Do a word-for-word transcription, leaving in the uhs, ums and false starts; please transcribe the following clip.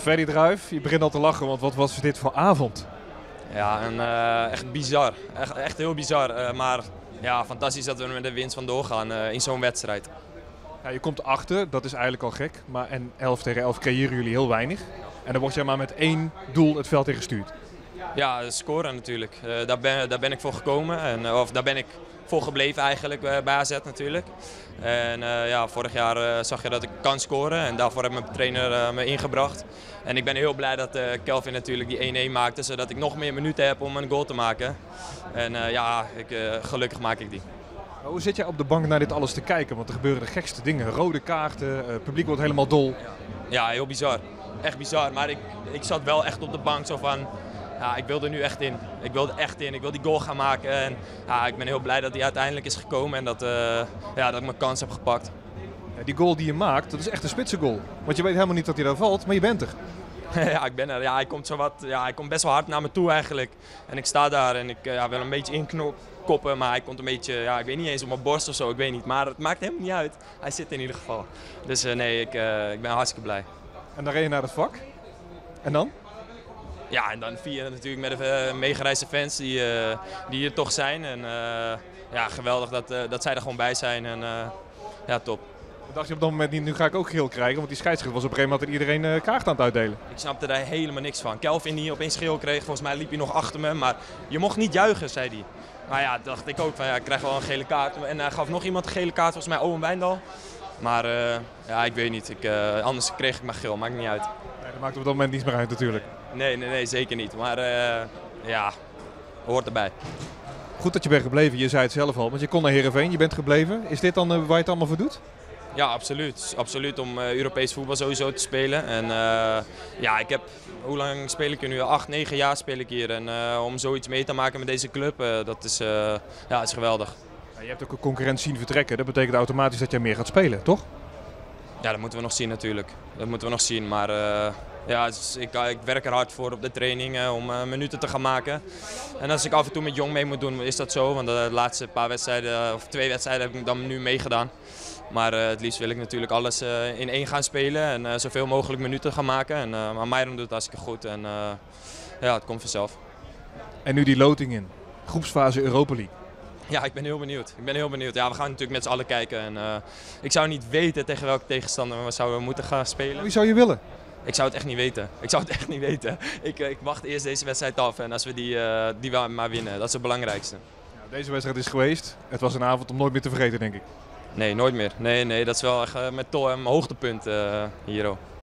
Ferdy Druijf, je begint al te lachen, want wat was dit voor avond? Ja, en, uh, echt bizar. Echt, echt heel bizar. Uh, maar ja, fantastisch dat we er met de winst van doorgaan uh, in zo'n wedstrijd. Ja, je komt achter, dat is eigenlijk al gek. Maar en elf tegen elf creëren jullie heel weinig. En dan word je maar met één doel het veld in gestuurd. Ja, scoren natuurlijk. Uh, daar, ben, daar ben ik voor gekomen. En, uh, of daar ben ik voor gebleven eigenlijk uh, bij A Z natuurlijk. En uh, ja, vorig jaar uh, zag je dat ik kan scoren. En daarvoor heeft mijn trainer uh, me ingebracht. En ik ben heel blij dat uh, Kelvin natuurlijk die één-één maakte. Zodat ik nog meer minuten heb om een goal te maken. En uh, ja, ik, uh, gelukkig maak ik die. Hoe zit jij op de bank naar dit alles te kijken? Want er gebeuren de gekste dingen. Rode kaarten, het publiek wordt helemaal dol. Ja, heel bizar. Echt bizar. Maar ik, ik zat wel echt op de bank zo van... Ja, ik wil er nu echt in. Ik wil er echt in. Ik wil die goal gaan maken. En ja, ik ben heel blij dat die uiteindelijk is gekomen. En dat, uh, ja, dat ik mijn kans heb gepakt. Ja, die goal die je maakt, dat is echt een spitsengoal. Want je weet helemaal niet dat hij daar valt, maar je bent er. Ja, ik ben er. Ja, hij komt zo wat, ja, hij komt best wel hard naar me toe eigenlijk. En ik sta daar en ik uh, ja, wil een beetje inkoppen, maar hij komt een beetje, ja, ik weet niet eens op mijn borst of zo, ik weet niet. Maar het maakt helemaal niet uit. Hij zit in ieder geval. Dus uh, nee, ik, uh, ik ben hartstikke blij. En dan ren je naar het vak. En dan? Ja, en dan vier natuurlijk met de uh, meegereisde fans die, uh, die hier toch zijn. En uh, ja, geweldig dat, uh, dat zij er gewoon bij zijn. En uh, ja, top. Dacht je op dat moment niet, nu ga ik ook geel krijgen, want die scheidsrechter was op een gegeven moment iedereen uh, kaart aan het uitdelen. Ik snapte daar helemaal niks van. Kelvin die opeens geel kreeg, volgens mij liep hij nog achter me, maar je mocht niet juichen, zei hij. Maar ja, dacht ik ook van ja, ik krijg wel een gele kaart. En hij gaf nog iemand een gele kaart, volgens mij Owen Wijndal. Maar uh, ja, ik weet niet, ik, uh, anders kreeg ik maar geel, maakt niet uit. Nee, dat maakt op dat moment niets meer uit natuurlijk. Nee, nee, nee, zeker niet. Maar uh, ja, hoort erbij. Goed dat je bent gebleven, je zei het zelf al, want je kon naar Heerenveen, je bent gebleven. Is dit dan uh, waar je het allemaal voor doet? Ja, absoluut. Absoluut om uh, Europees voetbal sowieso te spelen. En uh, ja, ik heb, hoe lang speel ik hier nu? Acht, negen jaar speel ik hier. En uh, om zoiets mee te maken met deze club, uh, dat is, uh, ja, is geweldig. Ja, je hebt ook een concurrent zien vertrekken, dat betekent automatisch dat jij meer gaat spelen, toch? Ja, dat moeten we nog zien natuurlijk. Dat moeten we nog zien, maar uh, ja, dus ik, ik werk er hard voor op de training uh, om uh, minuten te gaan maken. En als ik af en toe met Jong mee moet doen, is dat zo. Want de laatste paar wedstrijden, of twee wedstrijden heb ik dan nu meegedaan. Maar uh, het liefst wil ik natuurlijk alles uh, in één gaan spelen en uh, zoveel mogelijk minuten gaan maken. En, uh, maar Meijer doet het hartstikke goed en uh, ja, het komt vanzelf. En nu die loting in, groepsfase Europa League. Ja, ik ben heel benieuwd. Ik ben heel benieuwd. Ja, we gaan natuurlijk met z'n allen kijken. En, uh, ik zou niet weten tegen welke tegenstander we zouden moeten gaan spelen. Wie zou je willen? Ik zou het echt niet weten. Ik zou het echt niet weten. Ik, ik wacht eerst deze wedstrijd af en als we die, uh, die maar winnen, dat is het belangrijkste. Ja, deze wedstrijd is geweest. Het was een avond om nooit meer te vergeten, denk ik. Nee, nooit meer. Nee, nee, dat is wel echt uh, met tol en mijn hoogtepunt uh, hier.